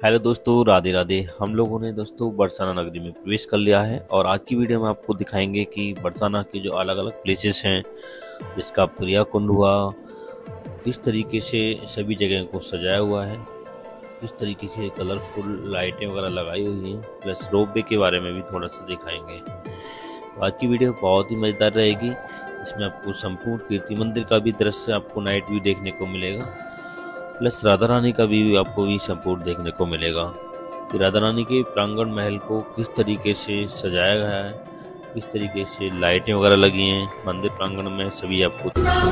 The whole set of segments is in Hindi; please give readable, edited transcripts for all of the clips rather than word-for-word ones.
हेलो दोस्तों, राधे राधे। हम लोगों ने दोस्तों बरसाना नगरी में प्रवेश कर लिया है और आज की वीडियो में आपको दिखाएंगे कि बरसाना के जो अलग अलग प्लेसेस हैं, जिसका प्रिया कुंड हुआ, किस तरीके से सभी जगह को सजाया हुआ है, किस तरीके से कलरफुल लाइटें वगैरह लगाई हुई हैं, प्लस रोपवे के बारे में भी थोड़ा सा दिखाएंगे। तो आज की वीडियो बहुत ही मज़ेदार रहेगी। इसमें आपको संपूर्ण कीर्ति मंदिर का भी दृश्य आपको नाइट व्यू देखने को मिलेगा, प्लस राधा रानी का भी आपको भी संपूर्ण देखने को मिलेगा कि राधा रानी के प्रांगण महल को किस तरीके से सजाया गया है, किस तरीके से लाइटें वगैरह लगी हैं मंदिर प्रांगण में, सभी आपको।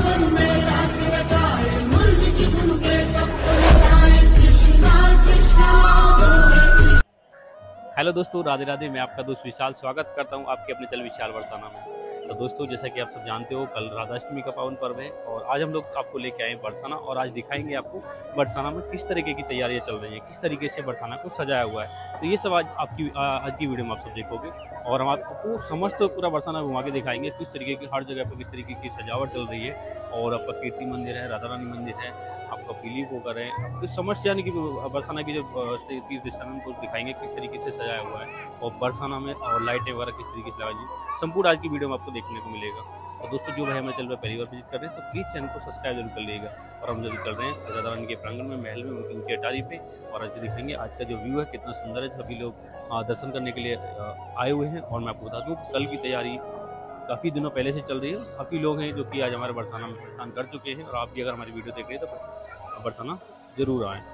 हेलो दोस्तों, राधे राधे। मैं आपका दोस्त विशाल स्वागत करता हूं आपके अपने चैनल विशाल बरसाना में। तो दोस्तों, जैसा कि आप सब जानते हो, कल राधाष्टमी का पावन पर्व है और आज हम लोग आपको लेके आए हैं बरसाना और आज दिखाएंगे आपको बरसाना में किस तरीके की तैयारियां चल रही हैं, किस तरीके से बरसाना को सजाया हुआ है। तो ये सब आज की वीडियो में आप सब देखोगे और हम आपको समस्त पूरा बरसाना घुमा के दिखाएंगे किस तरीके की हर जगह पर किस तरीके की सजावट चल रही है। और आपका कीर्ति मंदिर है, राधा रानी मंदिर है, आपका पीली पोखर है, आपको समस्त यानी कि बरसाना की जो तीर्थ स्थान उनको दिखाएंगे किस तरीके से सजाया हुआ है और बरसाना में और लाइटें वगैरह किस तरीके से लगाई, संपूर्ण आज की वीडियो में आपको देखने को मिलेगा। और दोस्तों, जो भाई हमारे चैनल पर पहली बार विजिट कर रहे हैं तो प्लीज़ चैनल को सब्सक्राइब जरूर कर लीजिएगा। और हम जरूर कर रहे हैं राधा रानी के प्रांगण में, महल में, उनकी ऊंची अटारी पे। और आज दिखेंगे आज का जो व्यू है कितना सुंदर है। सभी लोग दर्शन करने के लिए आए हुए हैं और मैं आपको बता दूँ कल की तैयारी काफ़ी दिनों पहले से चल रही है। काफ़ी लोग हैं जो कि आज हमारे बरसाना में स्नान कर चुके हैं और आप भी अगर हमारी वीडियो देख रहे हैं तो बरसाना ज़रूर आएँ।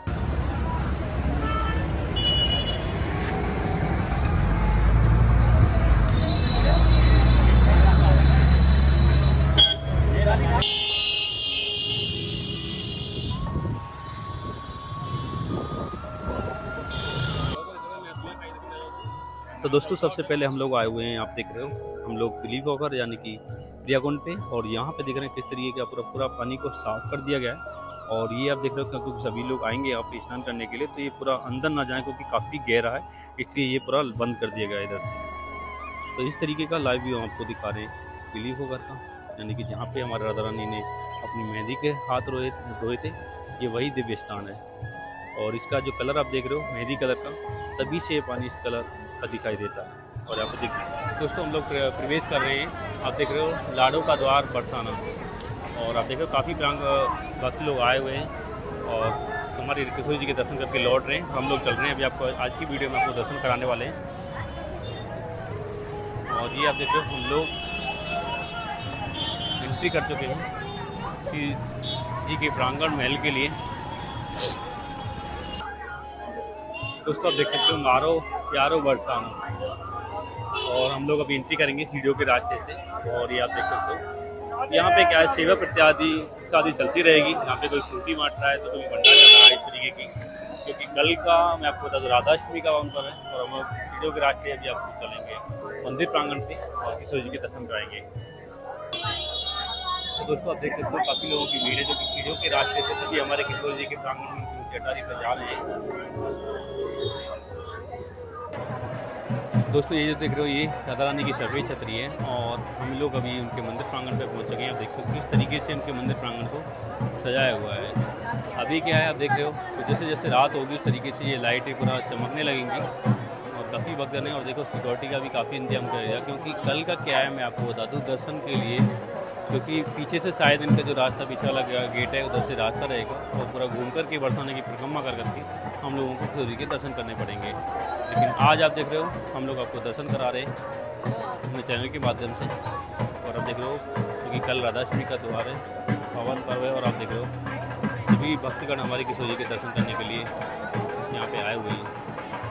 तो दोस्तों, सबसे पहले हम लोग आए हुए हैं, आप देख रहे हो, हम लोग पीली पोखर यानी कि प्रिया कुंड पे। और यहाँ पे देख रहे हैं किस तरीके का पूरा पानी को साफ कर दिया गया है। और ये आप देख रहे हो क्योंकि सभी लोग आएंगे यहाँ पे स्नान करने के लिए, तो ये पूरा अंदर ना जाए क्योंकि काफ़ी गहरा है, इसलिए ये पूरा बंद कर दिया गया है इधर से। तो इस तरीके का लाइव व्यू आपको दिखा रहे हैं पीली पोखर का, यानी कि जहाँ पे हमारे राधा रानी ने अपनी मेहंदी के हाथ धोए थे, ये वही दिव्य स्थान है। और इसका जो कलर आप देख रहे हो मेहंदी कलर का, तभी से पानी इस कलर का दिखाई देता है। और यहाँ पर देख दोस्तों, हम लोग प्रवेश कर रहे हैं, आप देख रहे हो लाडो का द्वार बरसाना। और आप देख रहे हो काफ़ी भक्त लोग आए हुए हैं और हमारे किशोर जी के दर्शन करके लौट रहे हैं। हम लोग चल रहे हैं अभी, आपको आज की वीडियो में आपको दर्शन कराने वाले हैं। और ये आप देख रहे हो हम लोग एंट्री कर चुके हैं श्री जी के प्रांगण महल के लिए। दोस्तों, आप देख सकते हो मारो प्यारो बरसाना। और हम लोग अभी एंट्री करेंगे सीढ़ियों के रास्ते से। और ये आप देख सकते हो यहाँ पे क्या है, सेवा प्रत्यादि शादी चलती रहेगी। यहाँ पे कोई फ्रूटी बांट रहा है तो कोई भंडारा चल रहा है इस तरीके की, क्योंकि कल का मैं आपको बता दूँ राधाष्टमी का पावन पर्व है। और हम लोग सीढ़ियों के रास्ते अभी आपको चलेंगे मंदिर प्रांगण पे और किशोर जी के दर्शन कराएंगे। तो दोस्तों, आप देख सकते हो काफ़ी लोगों की भीड़ है जो कि सीढ़ियों के रास्ते से सभी हमारे किशोर जी के प्रांगण में उनकी अटारी पर जा रहे हैं। दोस्तों, ये जो देख रहे हो ये राधा रानी की सफ़ेद छतरी है और हम लोग अभी उनके मंदिर प्रांगण पे पहुंच चुके हैं। आप देख सकते हो किस तरीके से उनके मंदिर प्रांगण को सजाया हुआ है। अभी क्या है, आप देख रहे हो तो जैसे जैसे रात होगी उस तरीके से ये लाइटें पूरा चमकने लगेंगी और काफ़ी भक्त हैं। और देखो सिक्योरिटी का भी काफ़ी इंतजाम करेगा, क्योंकि कल का क्या है मैं आपको बता दूँ दर्शन के लिए, क्योंकि पीछे से शायद इनका जो रास्ता पीछे वाला गेट है उधर से रास्ता रहेगा और पूरा घूम कर के बरसाने की परिक्रमा कर करके हम लोगों को किशोर जी के दर्शन करने पड़ेंगे। लेकिन आज आप देख रहे हो हम लोग आपको दर्शन करा रहे हैं अपने चैनल के माध्यम से। और आप देख रहे हो क्योंकि कल राधाष्टमी का त्यौहार है, पावन पर्व है। और आप देख रहे हो सभी भक्तगण हमारे किशोर जी के दर्शन करने के लिए यहाँ पे आए हुए हैं।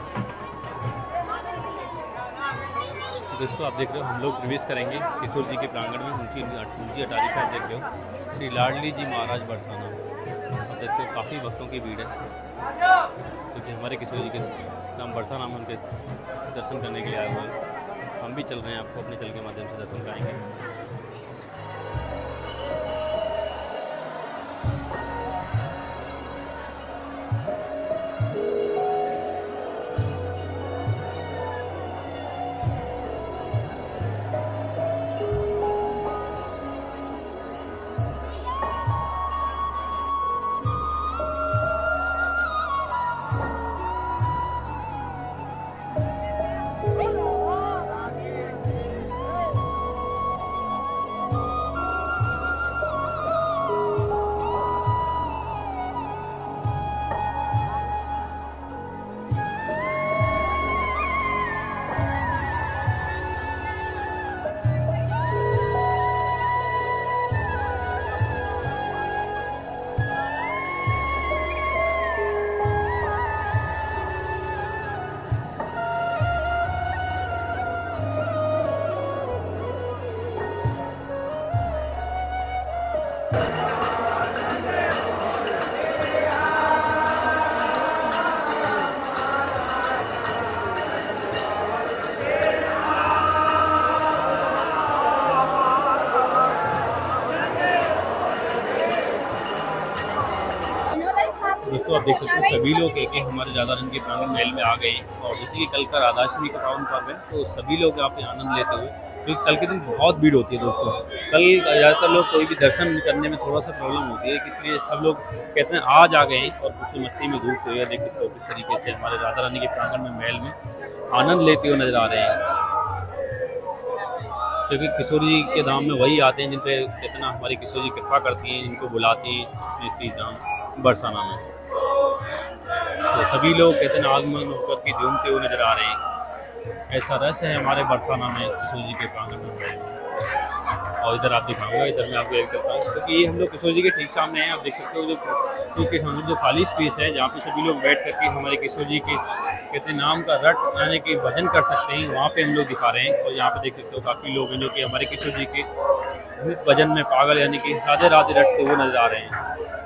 दोस्तों, आप देख रहे हो हम लोग प्रवेश करेंगे किशोर जी के प्रांगण में, ऊंची अटारी पर। आप देख रहे हो श्री लाडली जी महाराज बरसाना। आप देखते हो काफ़ी भक्तों की भीड़ है क्योंकि हमारे किशोर जी के नाम बरसाना में उनके दर्शन करने के लिए आए हुए हैं। हम भी चल रहे हैं, आपको अपने चैनल के माध्यम से दर्शन कराएंगे। देख सकते हो सभी लोग एक हमारे राधा रानी के प्रांगण महल में आ गए। और जैसे कि कल का राधाष्टमी का पावन पर्व है तो सभी लोग यहाँ पे आनंद लेते हुए, क्योंकि कल के दिन बहुत भीड़ होती है दोस्तों। कल ज़्यादातर लोग कोई भी दर्शन करने में थोड़ा सा प्रॉब्लम होती है, इसलिए सब लोग कहते हैं आज आ गए और कुछ मस्ती में घूमते हुए देख सकते हो किस तरीके से हमारे राधा रानी के प्रांगण में महल में आनंद लेते हुए नजर आ रहे हैं। क्योंकि किशोर जी के धाम में वही आते हैं जिन पे कितना हमारी किशोर जी कृपा करती हैं, जिनको बुलाती हैं श्री धाम बरसाना में। तो सभी लोग कहते हैं आगमन होकर के झूमते हुए नजर आ रहे हैं। ऐसा रस है हमारे बरसाना में किशोर जी के प्रांगण में। और इधर आप दिखाऊंगा, इधर मैं आपको एक करता हूँ क्योंकि ये हम लोग किशोर जी के ठीक सामने हैं। आप देख सकते हो क्योंकि हम जो खाली स्पेस है जहाँ पे सभी लोग बैठ करके हमारे किशोर जी के कहते हैं नाम का रट यानी कि भजन कर सकते हैं, वहाँ पे हम लोग दिखा रहे हैं। और यहाँ पे देख सकते हो काफ़ी लोग हैं जो कि हमारे किशोर जी के भजन में पागल यानी कि राधे राधे रटते हुए नजर आ रहे हैं।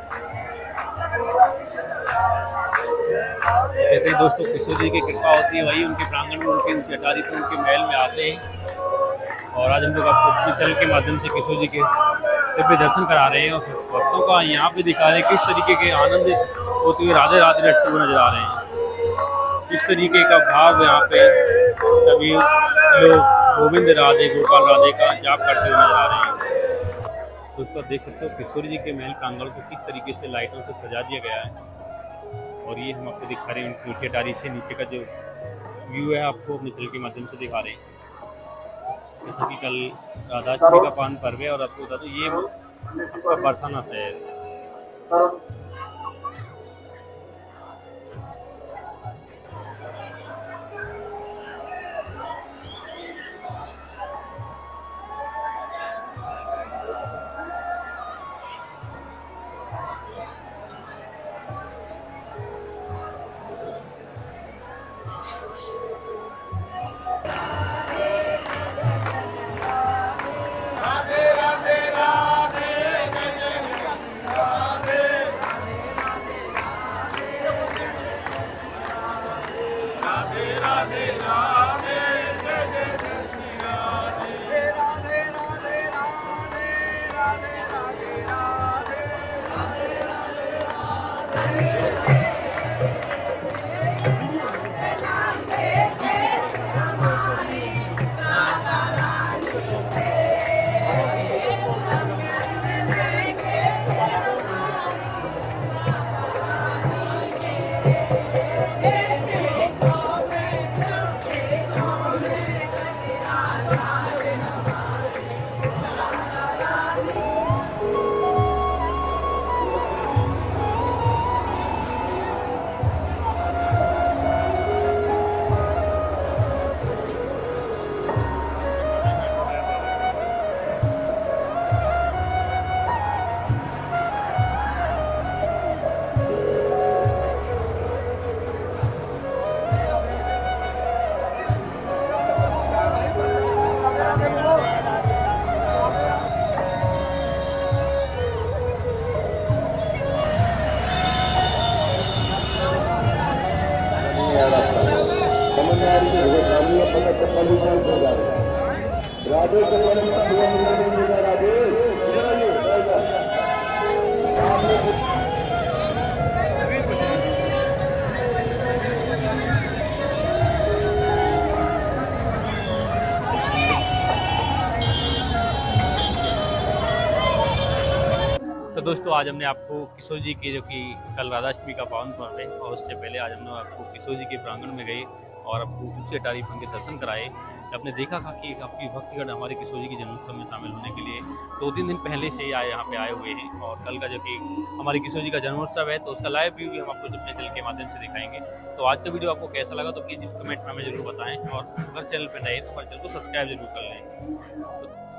कहते हैं दोस्तों किशोर जी की कृपा होती है, वही उनके प्रांगण में उनके अटारी पर उनके महल में आते हैं। और आज हम लोग आपको अपने चैनल के माध्यम से किशोर जी के दिव्य दर्शन करा रहे हैं और भक्तों का यहाँ पे दिखा रहे हैं किस तरीके के आनंदित होते हुए राधे राधे रटते हुए नजर आ रहे हैं। इस तरीके का भाव यहाँ पे सभी लोग गोविंद राधे गोपाल राधे का जाप करते हुए नजर आ रहे हैं। दोस्तों देख सकते हो किशोर जी के महल प्रांगण को किस तरीके से लाइटों से सजा दिया गया है। और ये हम आपको दिखा रहे हैं उनकी अटारी से नीचे का जो व्यू है आपको अपने चैनल के माध्यम से दिखा रहे हैं। जैसा कि कल राधाष्टमी का पावन पर्व है और आपको बता दो ये आपका बरसाना से है। तो दोस्तों आज हमने आपको किशोर जी के जो कि कल राधाष्टमी का पावन पर्व है और उससे पहले आज हमने आपको किशोर जी के प्रांगण में गए और आपको ऊंची अटारी पर के दर्शन कराए। आपने देखा था कि काफ़ी भक्तगण हमारे किशोर जी के जन्मोत्सव में शामिल होने के लिए 2-3 दिन पहले से यहाँ पे आए हुए हैं। और कल का जो कि हमारे किशोर जी का जन्मोत्सव है तो उसका लाइव व्यू भी हम आपको अपने चैनल के माध्यम से दिखाएंगे। तो आज का वीडियो आपको कैसा लगा तो प्लीज़ कमेंट में हमें जरूर बताएं और अगर चैनल पर नए तो हमारे चैनल को सब्सक्राइब जरूर कर लें।